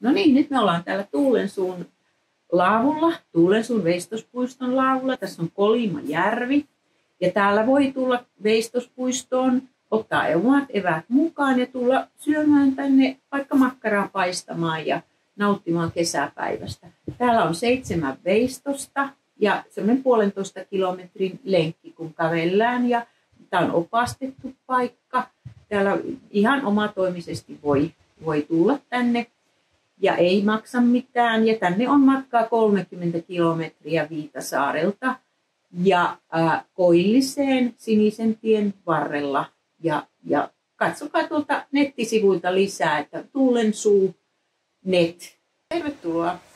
No niin, nyt me ollaan täällä Tuulensuun laavulla, Tuulensuun veistospuiston laavulla. Tässä on Kolimajärvi ja täällä voi tulla veistospuistoon, ottaa omat eväät mukaan ja tulla syömään tänne vaikka makkaraa paistamaan ja nauttimaan kesäpäivästä. Täällä on 7 veistosta ja semmoinen 1,5 kilometrin lenkki, kun kävellään. Ja tämä on opastettu paikka. Täällä ihan omatoimisesti voi tulla tänne ja ei maksa mitään. Ja tänne on matkaa 30 kilometriä Viitasaarelta ja Koilliseen Sinisen tien varrella. Ja katsokaa tuolta nettisivuilta lisää, että Tuulensuu net. Tervetuloa!